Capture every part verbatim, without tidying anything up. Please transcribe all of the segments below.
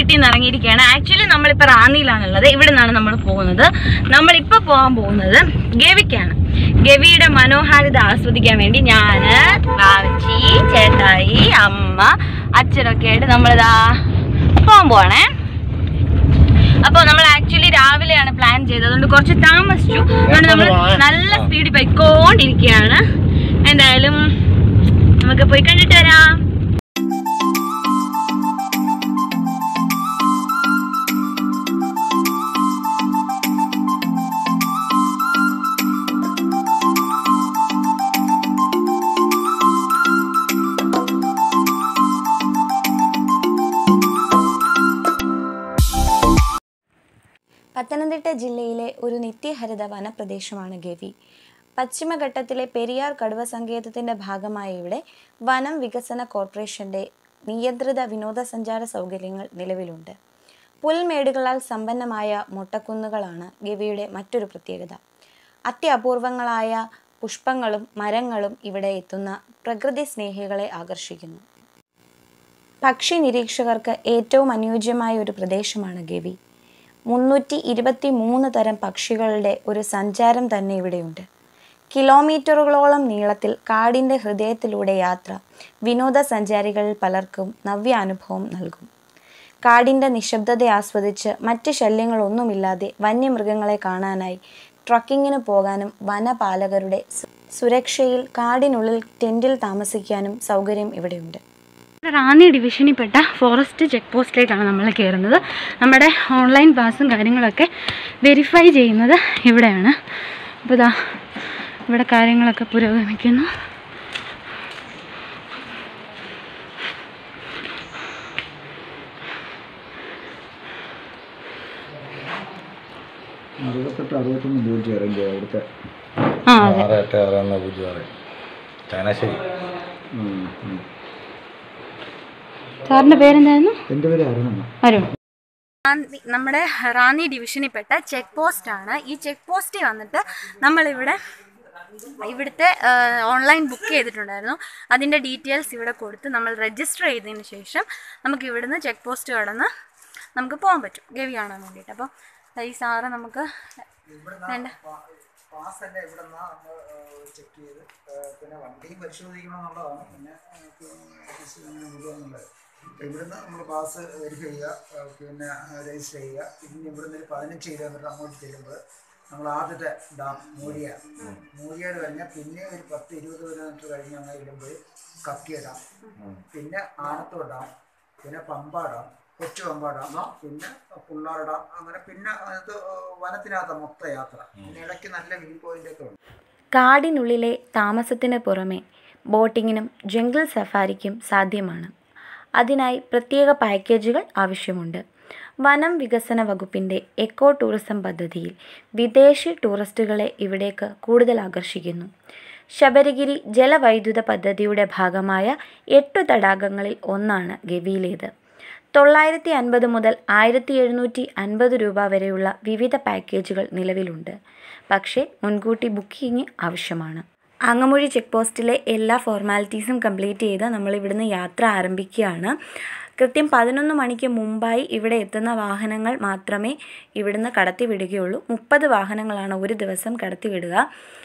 വീട്ടിൽ നിന്ന് ഇറങ്ങിയിരിക്കുകയാണ്. ആക്ച്വലി നമ്മളിപ്പോൾ റാന്നിയിലാണുള്ളത്. ഇവിടെ നിന്നാണ് നമ്മൾ പോകുന്നത്. നമ്മളിപ്പോൾ പോകാൻ പോകുന്നത് ഗവിക്കാണ്. ഗവിയുടെ മനോഹാരിത ആസ്വദിക്കാൻ വേണ്ടി ഞാൻ, ബാവച്ചി, ചേട്ടായി, അമ്മ, അച്ഛനൊക്കെ ആയിട്ട് നമ്മളിതാ പോകാൻ പോവാണേ. അപ്പോൾ നമ്മൾ ആക്ച്വലി രാവിലെയാണ് പ്ലാൻ ചെയ്തത്, അതുകൊണ്ട് കുറച്ച് താമസിച്ചു. അതുകൊണ്ട് നമ്മൾ നല്ല സ്പീഡിൽ പോയിക്കൊണ്ടിരിക്കുകയാണ്. എന്തായാലും നമുക്ക് പോയി കണ്ടിട്ട് വരാം. പത്തനംതിട്ട ജില്ലയിലെ ഒരു നിത്യഹരിത വനപ്രദേശമാണ് ഗവി. പശ്ചിമഘട്ടത്തിലെ പെരിയാർ കടുവ സങ്കേതത്തിൻ്റെ ഭാഗമായ ഇവിടെ വനം വികസന കോർപ്പറേഷൻ്റെ നിയന്ത്രിത വിനോദസഞ്ചാര സൗകര്യങ്ങൾ നിലവിലുണ്ട്. പുൽമേടുകളാൽ സമ്പന്നമായ മൊട്ടക്കുന്നുകളാണ് ഗവിയുടെ മറ്റൊരു പ്രത്യേകത. അത്യപൂർവങ്ങളായ പുഷ്പങ്ങളും മരങ്ങളും ഇവിടെ എത്തുന്ന പ്രകൃതി സ്നേഹികളെ ആകർഷിക്കുന്നു. പക്ഷി നിരീക്ഷകർക്ക് ഏറ്റവും അനുയോജ്യമായ ഒരു പ്രദേശമാണ് ഗവി. മുന്നൂറ്റി ഇരുപത്തി മൂന്ന് തരം പക്ഷികളുടെ ഒരു സഞ്ചാരം തന്നെ ഇവിടെയുണ്ട്. കിലോമീറ്ററുകളോളം നീളത്തിൽ കാടിൻ്റെ ഹൃദയത്തിലൂടെ യാത്ര വിനോദസഞ്ചാരികളിൽ പലർക്കും നവ്യാനുഭവം നൽകും. കാടിൻ്റെ നിശബ്ദത ആസ്വദിച്ച് മറ്റ് ശല്യങ്ങളൊന്നുമില്ലാതെ വന്യമൃഗങ്ങളെ കാണാനായി ട്രക്കിങ്ങിന് പോകാനും വനപാലകരുടെ സുരക്ഷയിൽ കാടിനുള്ളിൽ ടെൻറ്റിൽ താമസിക്കാനും സൗകര്യം ഇവിടെയുണ്ട്. റാന്നി ഡിവിഷനിൽപ്പെട്ട ഫോറസ്റ്റ് ചെക്ക് പോസ്റ്റിലേക്കാണ് നമ്മൾ കയറുന്നത്. നമ്മുടെ ഓൺലൈൻ പാസും കാര്യങ്ങളൊക്കെ വെരിഫൈ ചെയ്യുന്നത് ഇവിടെയാണ്. അപ്പോൾ ഇതാ ഇവിടെ കാര്യങ്ങളൊക്കെ പുരോഗമിക്കുന്നു. സാറിന്റെ പേരെന്തായിരുന്നു? എൻ്റെ പേര് അരുൺ. നമ്മുടെ റാന്നി ഡിവിഷനിൽപ്പെട്ട ചെക്ക് പോസ്റ്റ് ആണ്. ഈ ചെക്ക് പോസ്റ്റിൽ വന്നിട്ട് നമ്മളിവിടെ ഇവിടുത്തെ ഓൺലൈൻ ബുക്ക് ചെയ്തിട്ടുണ്ടായിരുന്നു. അതിൻ്റെ ഡീറ്റെയിൽസ് ഇവിടെ കൊടുത്ത് നമ്മൾ രജിസ്റ്റർ ചെയ്തതിന് ശേഷം നമുക്ക് ഇവിടുന്ന് ചെക്ക് പോസ്റ്റ് കടന്ന് നമുക്ക് പോകാൻ പറ്റും ഗവി കാണാൻ വേണ്ടിയിട്ട്. അപ്പോൾ ഈ സാറ് നമുക്ക് വേണ്ട പാസ് തന്നെ ഇവിടെ നിന്ന് നമ്മൾ ചെക്ക് ചെയ്ത് പിന്നെ വണ്ടിയും പരിശോധിക്കണം എന്നുള്ളതാണ്. പിന്നെ എന്നുള്ളത് ഇവിടുന്ന് നമ്മൾ പാസ് വെരിഫൈ ചെയ്യുക, പിന്നെ രജിസ്റ്റർ ചെയ്യുക. പിന്നെ ഇവിടുന്ന് ഒരു പതിനഞ്ച് കിലോമീറ്റർ അങ്ങോട്ട് ചെല്ലുമ്പോൾ നമ്മൾ ആദ്യത്തെ ഡാം മൂഴിയാണ്. മൂഴിയാട് കഴിഞ്ഞാൽ പിന്നെ ഒരു പത്ത് ഇരുപത് കിലോമീറ്റർ കഴിഞ്ഞ് അങ്ങനെ ചെല്ലുമ്പോൾ കക്കിയ ഡാം, പിന്നെ ആനത്തോട് ഡാം, പിന്നെ പമ്പ ഡാം, കൊച്ചു പമ്പ ഡാം, പിന്നെ പുള്ളാർ ഡാം, അങ്ങനെ പിന്നെ അത് വനത്തിനകത്ത് മൊത്ത യാത്ര. പിന്നെ ഇടയ്ക്ക് നല്ല വ്യൂ പോയിൻ്റൊക്കെ ഉണ്ട്. കാടിനുള്ളിലെ താമസത്തിന് പുറമെ ബോട്ടിങ്ങിനും ജംഗിൾ സഫാരിക്കും സാധ്യമാണ്. അതിനായി പ്രത്യേക പാക്കേജുകൾ ആവശ്യമുണ്ട്. വനം വികസന വകുപ്പിൻ്റെ എക്കോ ടൂറിസം പദ്ധതിയിൽ വിദേശി ടൂറിസ്റ്റുകളെ ഇവിടേക്ക് കൂടുതൽ ആകർഷിക്കുന്നു. ശബരിഗിരി ജലവൈദ്യുത പദ്ധതിയുടെ ഭാഗമായ എട്ടു തടാകങ്ങളിൽ ഒന്നാണ് ഗവിയിലേത്. തൊള്ളായിരത്തി അൻപത് മുതൽ ആയിരത്തി എഴുന്നൂറ്റി അൻപത് രൂപ വരെയുള്ള വിവിധ പാക്കേജുകൾ നിലവിലുണ്ട്. പക്ഷേ മുൻകൂട്ടി ബുക്കിംഗ് ആവശ്യമാണ്. അങ്ങമുഴി ചെക്ക് പോസ്റ്റിലെ എല്ലാ ഫോർമാലിറ്റീസും കംപ്ലീറ്റ് ചെയ്ത് നമ്മൾ ഇവിടുന്ന് യാത്ര ആരംഭിക്കുകയാണ്. കൃത്യം പതിനൊന്ന് മണിക്ക് മുമ്പായി ഇവിടെ എത്തുന്ന വാഹനങ്ങൾ മാത്രമേ ഇവിടുന്ന് കടത്തി വിടുകയുള്ളൂ. മുപ്പത് വാഹനങ്ങളാണ് ഒരു ദിവസം കടത്തി വിടുക.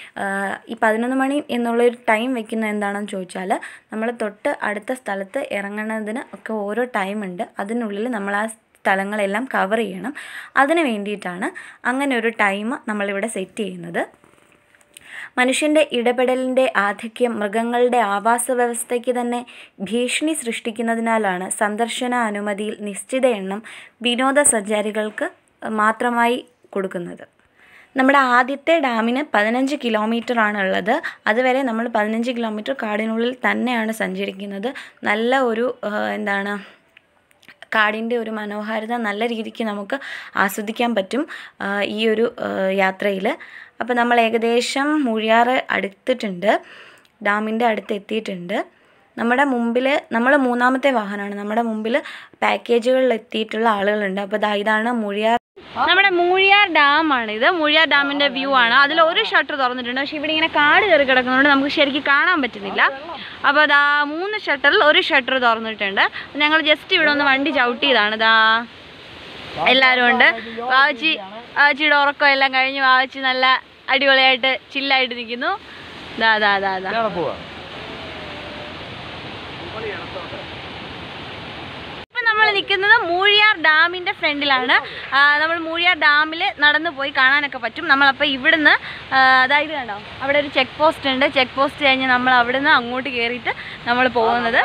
ഈ പതിനൊന്ന് മണി എന്നുള്ളൊരു ടൈം വെക്കുന്നത് എന്താണെന്ന് ചോദിച്ചാൽ നമ്മൾ തൊട്ട് അടുത്ത സ്ഥലത്ത് ഇറങ്ങുന്നതിന് ഒക്കെ ഓരോ ടൈമുണ്ട്. അതിനുള്ളിൽ നമ്മൾ ആ സ്ഥലങ്ങളെല്ലാം കവർ ചെയ്യണം. അതിന് വേണ്ടിയിട്ടാണ് അങ്ങനെ ഒരു ടൈം നമ്മളിവിടെ സെറ്റ് ചെയ്യുന്നത്. മനുഷ്യൻ്റെ ഇടപെടലിൻ്റെ ആധിക്യം മൃഗങ്ങളുടെ ആവാസ വ്യവസ്ഥയ്ക്ക് തന്നെ ഭീഷണി സൃഷ്ടിക്കുന്നതിനാലാണ് സന്ദർശന അനുമതിയിൽ നിശ്ചിത എണ്ണം വിനോദസഞ്ചാരികൾക്ക് മാത്രമായി കൊടുക്കുന്നത്. നമ്മുടെ ആദ്യത്തെ ഡാമിന് പതിനഞ്ച് കിലോമീറ്റർ ആണുള്ളത്. അതുവരെ നമ്മൾ പതിനഞ്ച് കിലോമീറ്റർ കാടിനുള്ളിൽ തന്നെയാണ് സഞ്ചരിക്കുന്നത്. നല്ല ഒരു എന്താണ് കാടിൻ്റെ ഒരു മനോഹാരിത നല്ല രീതിക്ക് നമുക്ക് ആസ്വദിക്കാൻ പറ്റും ഈ ഒരു യാത്രയിൽ. അപ്പോൾ നമ്മൾ ഏകദേശം മൂഴിയാറ് അടുത്തിട്ടുണ്ട്, ഡാമിൻ്റെ അടുത്ത് എത്തിയിട്ടുണ്ട്. നമ്മുടെ മുമ്പിൽ നമ്മൾ മൂന്നാമത്തെ വാഹനമാണ്. നമ്മുടെ മുമ്പിൽ പാക്കേജുകളിൽ എത്തിയിട്ടുള്ള ആളുകളുണ്ട്. അപ്പോൾ ഇതാണ് മൂഴിയാർ നമ്മുടെ മൂഴിയാർ ഡാമാണിത്. മൂഴിയാർ ഡാമിൻ്റെ വ്യൂ ആണ്. അതിൽ ഒരു ഷട്ടർ തുറന്നിട്ടുണ്ട്. പക്ഷേ ഇവിടെ ഇങ്ങനെ കാട് കയറി കിടക്കുന്നതുകൊണ്ട് നമുക്ക് ശരിക്കും കാണാൻ പറ്റുന്നില്ല. അപ്പോൾ അതാ മൂന്ന് ഷട്ടറിൽ ഒരു ഷട്ടർ തുറന്നിട്ടുണ്ട്. ഞങ്ങൾ ജസ്റ്റ് ഇവിടെ ഒന്ന് വണ്ടി ചവിട്ടിയതാണ്. ഇതാ എല്ലാവരും ഉണ്ട്. വാവച്ചി വാവച്ചിയുടെ ഉറക്കം എല്ലാം കഴിഞ്ഞ് വാവച്ചി നല്ല അടിപൊളിയായിട്ട് ചില്ലായിട്ട് നിൽക്കുന്നു. ദാ ദാ ദാ ദാ നമ്മൾ നിൽക്കുന്നത് മൂഴിയാർ ഡാമിൻ്റെ ഫ്രണ്ടിലാണ്. നമ്മൾ മൂഴിയാർ ഡാമിൽ നടന്നു പോയി കാണാനൊക്കെ പറ്റും. നമ്മളപ്പോൾ ഇവിടുന്ന് അതായത് കണ്ടോ അവിടെ ഒരു ചെക്ക് പോസ്റ്റ് ഉണ്ട്. ചെക്ക് പോസ്റ്റ് കഴിഞ്ഞ് നമ്മൾ അവിടുന്ന് അങ്ങോട്ട് കയറിയിട്ട് നമ്മൾ പോകുന്നത്.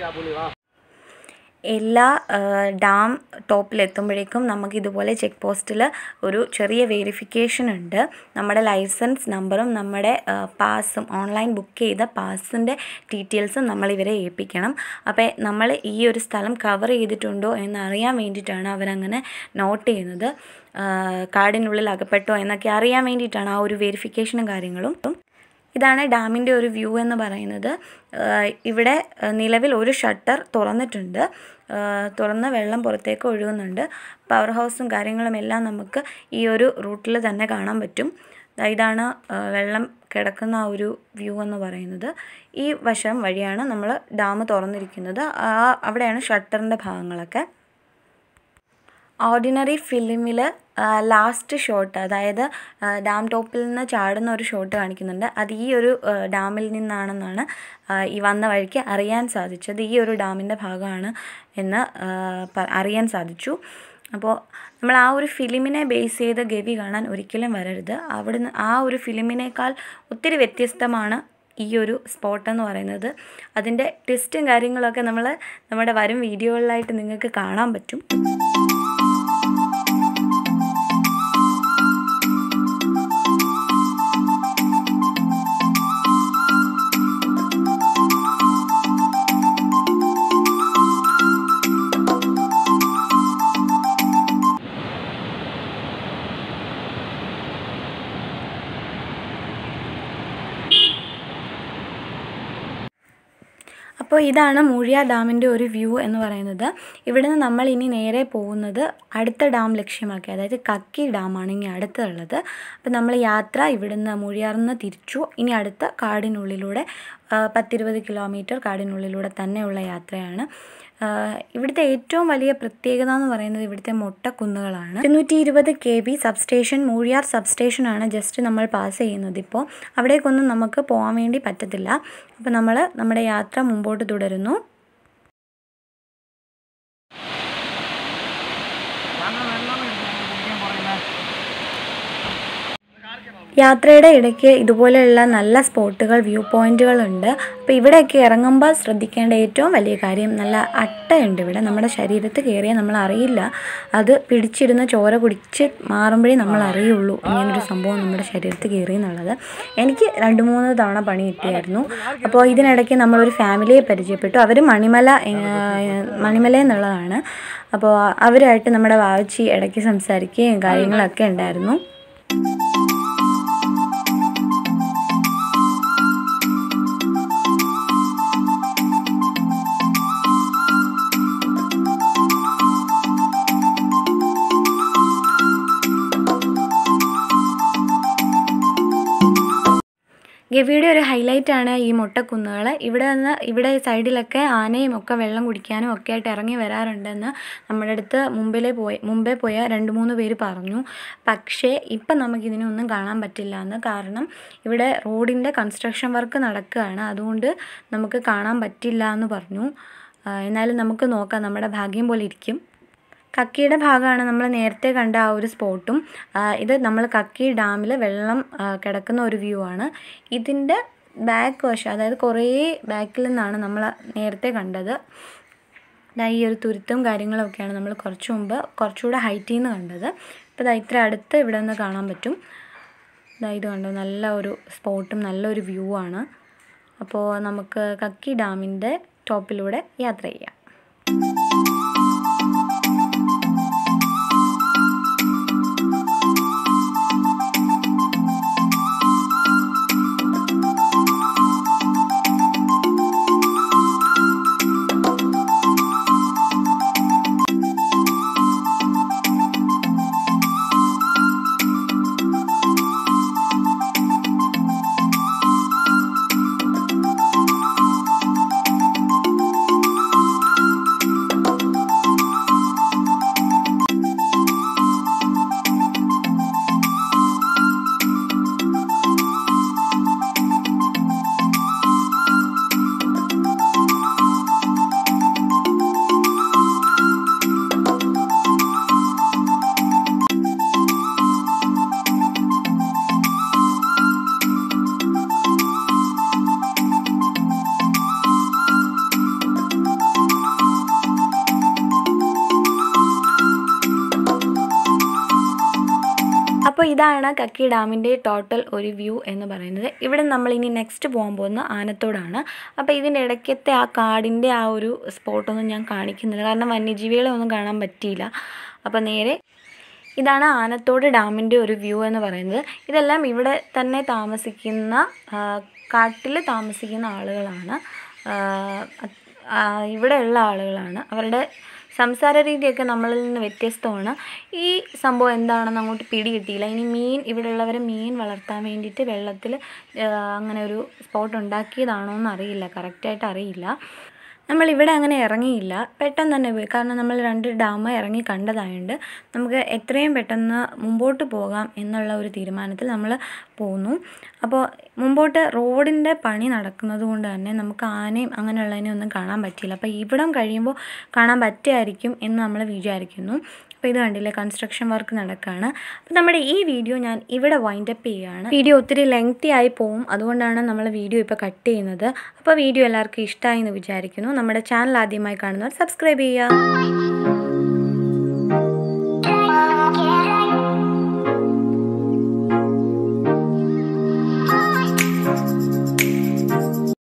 എല്ലാ ഡാം ടോപ്പിലെത്തുമ്പോഴേക്കും നമുക്ക് ഇതുപോലെ ചെക്ക് പോസ്റ്റിൽ ഒരു ചെറിയ വെരിഫിക്കേഷൻ ഉണ്ട്. നമ്മുടെ ലൈസൻസ് നമ്പറും നമ്മുടെ പാസും ഓൺലൈൻ ബുക്ക് ചെയ്ത പാസിൻ്റെ ഡീറ്റെയിൽസും നമ്മളിവരെ ഏൽപ്പിക്കണം. അപ്പോൾ നമ്മൾ ഈ ഒരു സ്ഥലം കവർ ചെയ്തിട്ടുണ്ടോ എന്നറിയാൻ വേണ്ടിയിട്ടാണ് അവരങ്ങനെ നോട്ട് ചെയ്യുന്നത്. കാടിനുള്ളിൽ അകപ്പെട്ടോ എന്നൊക്കെ അറിയാൻ വേണ്ടിയിട്ടാണ് ആ ഒരു വെരിഫിക്കേഷനും കാര്യങ്ങളും. ഇതാണ് ഡാമിൻ്റെ ഒരു വ്യൂ എന്ന് പറയുന്നത്. ഇവിടെ നിലവിൽ ഒരു ഷട്ടർ തുറന്നിട്ടുണ്ട്. തുറന്ന വെള്ളം പുറത്തേക്ക് ഒഴുകുന്നുണ്ട്. പവർ ഹൗസും കാര്യങ്ങളും എല്ലാം നമുക്ക് ഈ ഒരു റൂട്ടിൽ തന്നെ കാണാൻ പറ്റും. ഇതാണ് വെള്ളം കിടക്കുന്ന ആ ഒരു വ്യൂ എന്ന് പറയുന്നത്. ഈ വശം വഴിയാണ് നമ്മൾ ഡാം തുറന്നിരിക്കുന്നത്. ആ അവിടെയാണ് ഷട്ടറിൻ്റെ ഭാഗങ്ങളൊക്കെ. ഓർഡിനറി ഫിലിമിൽ ലാസ്റ്റ് ഷോട്ട്, അതായത് ഡാം ടോപ്പിൽ നിന്ന് ചാടുന്ന ഒരു ഷോട്ട് കാണിക്കുന്നുണ്ട്. അത് ഈ ഒരു ഡാമിൽ നിന്നാണെന്നാണ് ഈ വന്ന വഴിക്ക് അറിയാൻ സാധിച്ചത്. ഈ ഒരു ഡാമിൻ്റെ ഭാഗമാണ് എന്ന് അറിയാൻ സാധിച്ചു. അപ്പോൾ നമ്മൾ ആ ഒരു ഫിലിമിനെ ബേസ് ചെയ്ത് ഗവി കാണാൻ ഒരിക്കലും വരരുത്. അവിടുന്ന് ആ ഒരു ഫിലിമിനേക്കാൾ ഒത്തിരി വ്യത്യസ്തമാണ് ഈ ഒരു സ്പോട്ട് എന്ന് പറയുന്നത്. അതിൻ്റെ ട്വിസ്റ്റും കാര്യങ്ങളൊക്കെ നമ്മൾ നമ്മുടെ വരും വീഡിയോകളിലായിട്ട് നിങ്ങൾക്ക് കാണാൻ പറ്റും. അപ്പോൾ ഇതാണ് മൂഴിയാർ ഡാമിൻ്റെ ഒരു വ്യൂ എന്ന് പറയുന്നത്. ഇവിടെ നിന്ന് നമ്മൾ ഇനി നേരെ പോകുന്നത് അടുത്ത ഡാം ലക്ഷ്യമാക്കി, അതായത് കക്കി ഡാമാണ് ഇനി അടുത്തുള്ളത്. അപ്പോൾ നമ്മൾ യാത്ര ഇവിടുന്ന് മൂഴിയാറിൽ നിന്ന് തിരിച്ചു. ഇനി അടുത്ത കാടിനുള്ളിലൂടെ പത്തിരുപത് കിലോമീറ്റർ കാടിനുള്ളിലൂടെ തന്നെയുള്ള യാത്രയാണ്. ഇവിടുത്തെ ഏറ്റവും വലിയ പ്രത്യേകത എന്ന് പറയുന്നത് ഇവിടുത്തെ മൊട്ടക്കുന്നുകളാണ്. ഇരുന്നൂറ്റി ഇരുപത് കെ ബി സബ്സ്റ്റേഷൻ മൂഴിയാർ സബ്സ്റ്റേഷനാണ് ജസ്റ്റ് നമ്മൾ പാസ് ചെയ്യുന്നത്. ഇപ്പോൾ അവിടേക്കൊന്നും നമുക്ക് പോകാൻ വേണ്ടി പറ്റത്തില്ല. അപ്പോൾ നമ്മൾ നമ്മുടെ യാത്ര മുമ്പോട്ട് തുടരുന്നു. യാത്രയുടെ ഇടയ്ക്ക് ഇതുപോലെയുള്ള നല്ല സ്പോട്ടുകൾ, വ്യൂ പോയിൻറ്റുകളുണ്ട്. അപ്പോൾ ഇവിടെയൊക്കെ ഇറങ്ങുമ്പോൾ ശ്രദ്ധിക്കേണ്ട ഏറ്റവും വലിയ കാര്യം, നല്ല അട്ടയുണ്ട് ഇവിടെ. നമ്മുടെ ശരീരത്തിൽ കയറിയാൽ നമ്മൾ അറിയില്ല. അത് പിടിച്ചിരുന്ന് ചോര കുടിച്ച് മാറുമ്പോഴേ നമ്മൾ അറിയുള്ളൂ ഇങ്ങനൊരു സംഭവം നമ്മുടെ ശരീരത്തിൽ കയറി എന്നുള്ളത്. എനിക്ക് രണ്ട് മൂന്ന് തവണ പണി കിട്ടിയായിരുന്നു. അപ്പോൾ ഇതിനിടയ്ക്ക് നമ്മളൊരു ഫാമിലിയെ പരിചയപ്പെട്ടു. അവർ മണിമല മണിമല എന്നുള്ളതാണ്. അപ്പോൾ അവരായിട്ട് നമ്മുടെ വാവച്ചി ഇടയ്ക്ക് സംസാരിക്കുകയും കാര്യങ്ങളൊക്കെ ഉണ്ടായിരുന്നു. ഗവിയുടെ ഒരു ഹൈലൈറ്റാണ് ഈ മൊട്ടക്കുന്നുകൾ. ഇവിടെ നിന്ന് ഇവിടെ സൈഡിലൊക്കെ ആനയും ഒക്കെ വെള്ളം കുടിക്കാനും ഒക്കെ ആയിട്ട് ഇറങ്ങി വരാറുണ്ടെന്ന് നമ്മുടെ അടുത്ത് മുമ്പിലെ പോയി മുമ്പേ പോയ രണ്ട് മൂന്ന് പേര് പറഞ്ഞു. പക്ഷേ ഇപ്പം നമുക്കിതിനൊന്നും കാണാൻ പറ്റില്ല എന്ന്. കാരണം ഇവിടെ റോഡിൻ്റെ കൺസ്ട്രക്ഷൻ വർക്ക് നടക്കുകയാണ്. അതുകൊണ്ട് നമുക്ക് കാണാൻ പറ്റില്ല എന്ന് പറഞ്ഞു. എന്നാലും നമുക്ക് നോക്കാം, നമ്മുടെ ഭാഗ്യം പോലെ ഇരിക്കും. കക്കിയുടെ ഭാഗമാണ് നമ്മൾ നേരത്തെ കണ്ട ആ ഒരു സ്പോട്ടും. ഇത് നമ്മൾ കക്കി ഡാമിൽ വെള്ളം കിടക്കുന്ന ഒരു വ്യൂ ആണ്. ഇതിൻ്റെ ബാക്ക് വശം, അതായത് കുറേ ബാക്കിൽ നിന്നാണ് നമ്മൾ നേരത്തെ കണ്ടത്. ഈ ഒരു തുരുത്തും കാര്യങ്ങളൊക്കെയാണ് നമ്മൾ കുറച്ച് മുമ്പ് കുറച്ചുകൂടെ ഹൈറ്റിൽ നിന്ന് കണ്ടത്. ഇപ്പോൾ ഇതാ ഇത്ര അടുത്ത് ഇവിടെ നിന്ന് കാണാൻ പറ്റും. ഇത് കണ്ടോ, നല്ല ഒരു സ്പോട്ടും നല്ലൊരു വ്യൂ ആണ്. അപ്പോൾ നമുക്ക് കക്കി ഡാമിൻ്റെ ടോപ്പിലൂടെ യാത്ര ചെയ്യാം. അപ്പോൾ ഇതാണ് കക്കി ഡാമിൻ്റെ ടോട്ടൽ ഒരു വ്യൂ എന്ന് പറയുന്നത്. ഇവിടെ നമ്മളിനി നെക്സ്റ്റ് പോകാൻ പോകുന്നത് ആനത്തോടാണ്. അപ്പോൾ ഇതിൻ്റെ ഇടയ്ക്കത്തെ ആ കാടിൻ്റെ ആ ഒരു സ്പോട്ടൊന്നും ഞാൻ കാണിക്കുന്നില്ല, കാരണം വന്യജീവികളെ ഒന്നും കാണാൻ പറ്റിയില്ല. അപ്പോൾ നേരെ ഇതാണ് ആനത്തോട് ഡാമിൻ്റെ ഒരു വ്യൂ എന്ന് പറയുന്നത്. ഇതെല്ലാം ഇവിടെ തന്നെ താമസിക്കുന്ന കാട്ടിൽ താമസിക്കുന്ന ആളുകളാണ്, ഇവിടെയുള്ള ആളുകളാണ്. അവരുടെ സംസാര രീതിയൊക്കെ നമ്മളിൽ നിന്ന് വ്യത്യസ്തമാണ്. ഈ സംഭവം എന്താണെന്ന് അങ്ങോട്ട് പിടി കിട്ടിയില്ല. ഇനി മീൻ ഇവിടെയുള്ളവർ മീൻ വളർത്താൻ വേണ്ടിയിട്ട് വെള്ളത്തിൽ അങ്ങനെ ഒരു സ്പോട്ട് ഉണ്ടാക്കിയതാണോ എന്ന് അറിയില്ല, കറക്റ്റായിട്ട് അറിയില്ല. നമ്മളിവിടെ അങ്ങനെ ഇറങ്ങിയില്ല, പെട്ടെന്ന് തന്നെ പോയി. കാരണം നമ്മൾ രണ്ട് ഡാം ഇറങ്ങി കണ്ടതായതുകൊണ്ട് നമുക്ക് എത്രയും പെട്ടെന്ന് മുമ്പോട്ട് പോകാം എന്നുള്ള ഒരു തീരുമാനത്തിൽ നമ്മൾ പോന്നു. അപ്പോൾ മുമ്പോട്ട് റോഡിൻ്റെ പണി നടക്കുന്നത് കൊണ്ട് തന്നെ നമുക്ക് ആനയും അങ്ങനെയുള്ളതിനെ ഒന്നും കാണാൻ പറ്റിയില്ല. അപ്പോൾ ഇവിടം കഴിയുമ്പോൾ കാണാൻ പറ്റുമായിരിക്കും എന്ന് നമ്മൾ വിചാരിക്കുന്നു. അപ്പോൾ ഇത് കണ്ടില്ലേ, കൺസ്ട്രക്ഷൻ വർക്ക് നടക്കുകയാണ്. അപ്പോൾ നമ്മുടെ ഈ വീഡിയോ ഞാൻ ഇവിടെ വൈൻഡപ്പ് ചെയ്യുകയാണ്. വീഡിയോ ഒത്തിരി ലെങ്തി ആയി പോവും, അതുകൊണ്ടാണ് നമ്മൾ വീഡിയോ ഇപ്പോൾ കട്ട് ചെയ്യുന്നത്. അപ്പോൾ വീഡിയോ എല്ലാവർക്കും ഇഷ്ടമായി എന്ന് വിചാരിക്കുന്നു. നമ്മുടെ ചാനൽ ആദ്യമായി കാണുന്നവർ സബ്സ്ക്രൈബ് ചെയ്യുക.